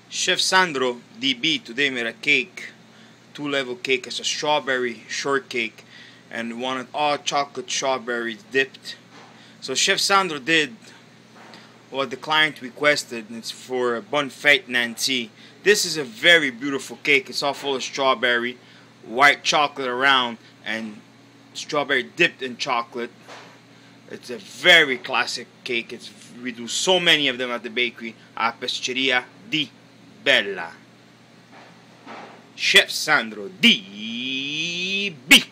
Chef Sandro DB today made a cake, two-level cake. It's a strawberry shortcake and wanted all chocolate strawberries dipped. So Chef Sandro did what the client requested. It's for Bonne Fête Nancy. This is a very beautiful cake. It's all full of strawberry, white chocolate around, and strawberry dipped in chocolate. It's a very classic cake. We do so many of them at the bakery. A Pesceria di Bella. Chef Sandro DB.